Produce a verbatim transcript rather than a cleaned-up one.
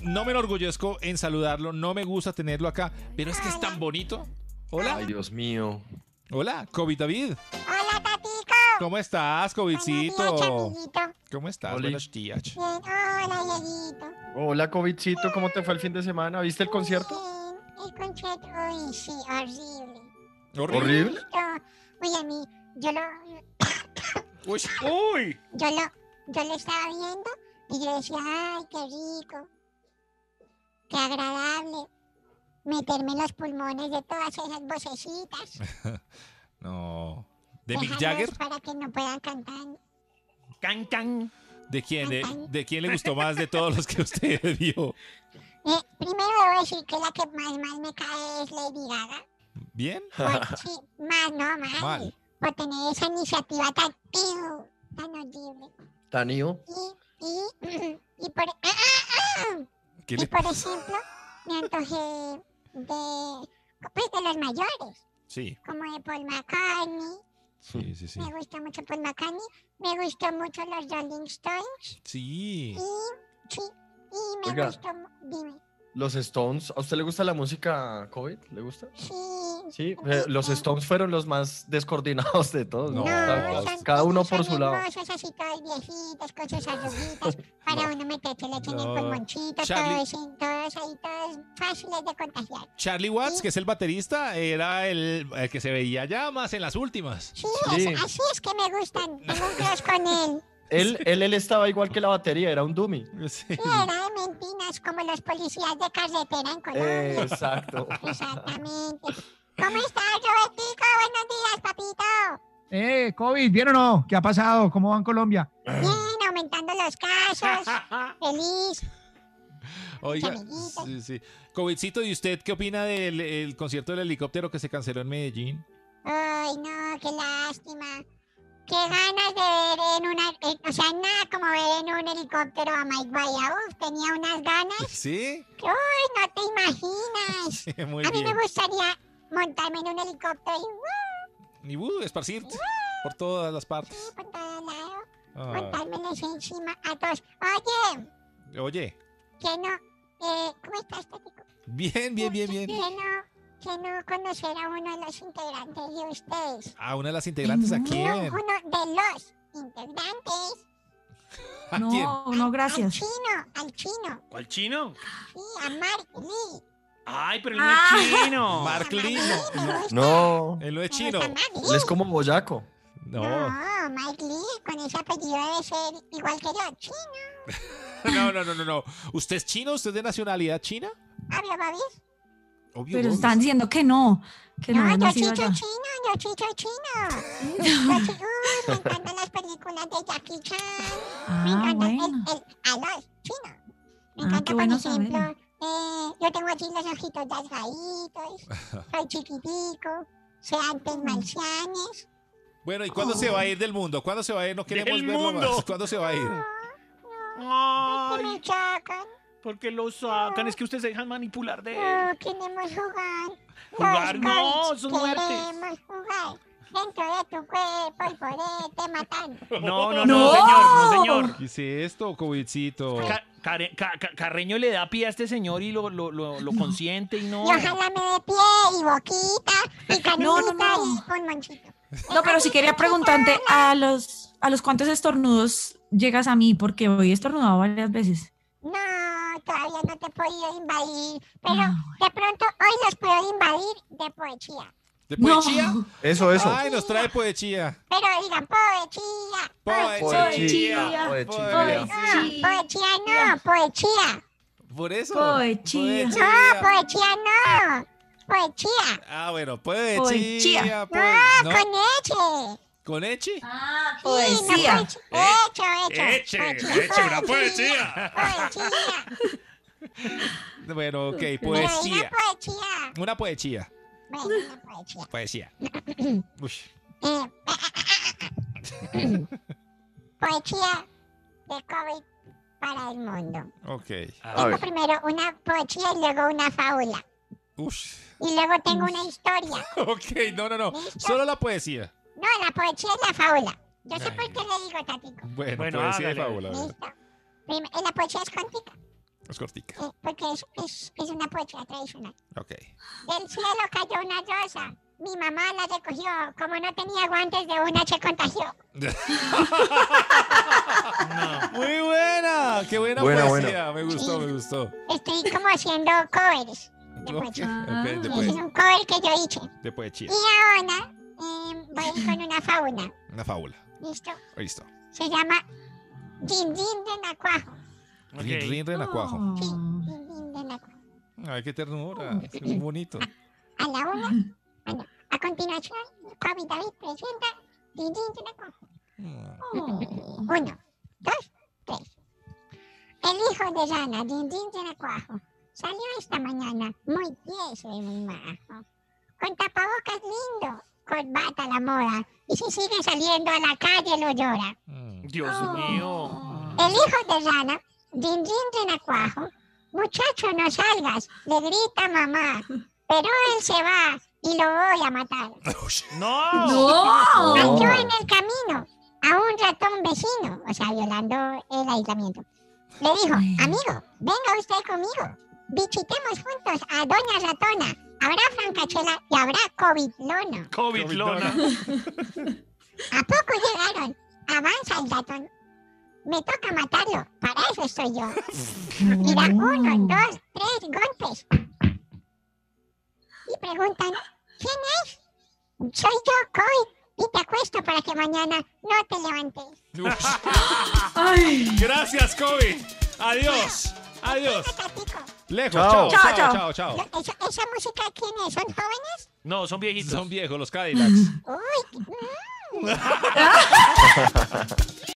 no me enorgullezco en saludarlo, no me gusta tenerlo acá, pero es que es tan bonito. Hola. Ay, Dios mío. Hola, COVID David. Hola, Tatico. ¿Cómo estás, COVIDcito? Buenos días, amiguito. ¿Cómo estás? Oli. Buenos días. Bien, hola, Dieguito. Hola, COVIDcito, ¿cómo te fue el fin de semana? ¿Viste el concierto? Bien, el concierto, uy, sí, horrible. ¿Horrible? Esto, uy, a mí, yo lo, Uy. ¡Uy! yo lo, yo lo estaba viendo y yo decía, ay, qué rico, qué agradable meterme en los pulmones de todas esas vocecitas. No. ¿De Mick dejarlos Jagger? para que no puedan cantar. ¡Can, can! ¿De quién? ¿De, de quién le gustó más de todos los que usted vio? Eh, primero debo decir que la que más mal me cae es Lady Gaga. ¿Bien? Por, sí, mal, no, mal. Mal. Por tener esa iniciativa tan, iu, tan horrible. Tanío. Y, y, y por, ah, ah, ah. ¿Qué y le por pasa? ejemplo, me antojé de, pues, de los mayores, Sí, como de Paul McCartney. sí, sí, sí. Me gustó mucho Paul McCartney. Me gustó mucho los Rolling Stones. Sí. Y, sí, y me Oiga. gustó, mu- dime, Los Stones. ¿A usted le gusta la música COVID? ¿Le gusta? sí. Sí, eh, los Stones fueron los más descoordinados de todos. No, ¿no? Cada, son- cada uno son por su lado. hermosos, así todos viejitos, con sus arruguitas, para uno meterse leche en el No. pulmoncito, Charlie. todos, en- todos ahí, todos fáciles de contagiar. Charlie Watts, que es el baterista, era el, el que se veía ya más en las últimas. Sí, Sí. es- así es que me gustan, tengo un crush con él. Él, él, él estaba igual que la batería, era un dummy. Sí. Sí, era de mentiras, como los policías de carretera en Colombia. Exacto. Exactamente. ¿Cómo estás, Robertico? Buenos días, papito. Eh, COVID, ¿bien o no? ¿Qué ha pasado? ¿Cómo va en Colombia? Bien, aumentando los casos. Feliz. Oiga, amiguitos. sí, sí. COVIDcito, ¿y usted qué opina del el concierto del helicóptero que se canceló en Medellín? Ay, no, qué lástima. Qué ganas de ver en una... eh, o sea, nada como ver en un helicóptero a Mike Bahía. Uf, tenía unas ganas. Sí, Uy, no te imaginas. sí, muy A mí bien. me gustaría montarme en un helicóptero y ¡uh! Y uh, esparcirte por todas las partes. por todos lados. Ah, Montármeles encima a todos. Oye, oye, que no... Eh, ¿cómo estás, Tatico? bien, bien, bien, bien. Que no, que no conocer a uno de los integrantes de ustedes. ¿A una de las integrantes a No, quién? uno de los integrantes. ¿A quién? No, no, Al gracias. chino, al chino. ¿Cuál chino? Sí, a Mark Lee. ¡Ay, pero él no Ah. es chino! Mark Lee, Me no, gusta, No, él no es me chino. gusta Mark él es Lee. como Boyaco. No, No, Mike Lee, con ese apellido debe ser igual que yo, chino. no, no, no, no, no. ¿Usted es chino? ¿Usted es de nacionalidad china? ¿Obvio, Bobby? Obvio. Pero obvio. están diciendo que no, que no, No, es yo nacido chicho allá. chino, yo chicho chino. Yo chi- Uy, me encantan las películas de Jackie Chan. Me Ah, encanta bueno. el, el, a los chinos. Me Ah, encanta, qué por bueno ejemplo, saberlo. eh, yo tengo aquí los ojitos rasgaditos, soy chiquitico, sé antes marcianes. Bueno, ¿y cuándo se va a ir del mundo? ¿Cuándo se va a ir? No queremos ¡Del verlo mundo! más. ¿Cuándo se va a ir? Que ¡Ay! me sacan, ¿Por qué lo sacan? Es que ustedes se dejan manipular de él. no queremos jugar. Jugar, Los no, Goits son muertes. Queremos jugar dentro de tu cuerpo y poderte matar. No, no, no, ¡No! señor, no, señor. ¿Qué es esto, COVIDcito? Ca- Care- Ca- Ca- Carreño le da pie a este señor y lo, lo, lo, lo consiente y no. Y ojalá me dé pie y boquita y canita No, no, no. y pulmoncito. No, pero si quería preguntarte a los a los cuántos estornudos llegas a mí, porque hoy he estornudado varias veces. No, todavía no te he podido invadir, pero Ah, de pronto hoy los puedo invadir de poesía. ¿De No. poesía? Eso, eso. Ay, nos trae poesía. Pero digan poesía. Poesía. Poesía. Poesía. No, poesía no, poesía. ¿Por eso? Poesía. No, poesía no. Poesía. Ah, bueno, poesía. Poesía. poe- No, ¿no? con leche. ¿Con eche? Ah, Sí, no, poesía. poesía. Hecho, hecho. Eche, eche una poesía. Poesía. Bueno, ok, Pero poesía. diga poesía. Una poesía. Bueno, una poesía. Poesía. Uy. Eh, poesía de COVID para el mundo. Ok. A Tengo ver. primero una poesía y luego una fábula. Ush. Y luego tengo una historia. Ok, no, no, no. ¿Listo? Solo la poesía. No, la poesía es la fábula. Yo sé Ay, por qué le digo, Tatico. Bueno, Bueno, poesía y hágale. fábula. a ver. Listo. Prim- eh, la poesía es cortica. Es cortica. eh, porque es, es, es una poesía tradicional. Ok. Del cielo cayó una rosa. Mi mamá la recogió. Como no tenía guantes de una, se contagió. Muy buena. Qué buena, Buena, poesía. Me gustó, me gustó. Estoy como haciendo covers de Ok, poesía. ok, de, Ese es poe- un cover que yo hice. de poesía. Y ahora eh, voy con una fábula. Una fábula. ¿Listo? Listo. Se llama Din Din de Nacuajo. Ok. Rin, rin, renacuajo. Sí, Oh. Din Din de Nacuajo. Ay, qué ternura. Es muy bonito. A la una. Bueno, a continuación, Kobe David presenta Din Din de Nacuajo. Mm. Uno, dos, tres. El hijo de Rana, Din Din de Nacuajo, salió esta mañana muy tieso y muy majo. Con tapabocas lindo, corbata a la moda. Y si sigue saliendo a la calle lo llora. Mm. Dios Oh. mío. El hijo de Rana, Din Din de Nacuajo, muchacho no salgas, le grita mamá. Pero él se va y lo voy a matar. No. ¡No! Halló en el camino a un ratón vecino, o sea, violando el aislamiento. Le dijo, amigo, venga usted conmigo. Visitemos juntos a Doña Ratona. Habrá francachela y habrá COVID-lono. COVID, lona. ¿A poco llegaron? Avanza el ratón. Me toca matarlo, para eso estoy yo. Mira, uno, dos, tres golpes. Y preguntan, ¿quién es? Soy yo, COVID, y te acuesto para que mañana no te levantes. Ay. Gracias, Kobe. Adiós. Adiós. Tatico, Lejos. Chao. Chao, Chao, chao, chao. chao, chao. lo- esa, ¿esa música quién es? ¿Son jóvenes? No, son viejitos. Son viejos los Cadillacs. Uy, mm.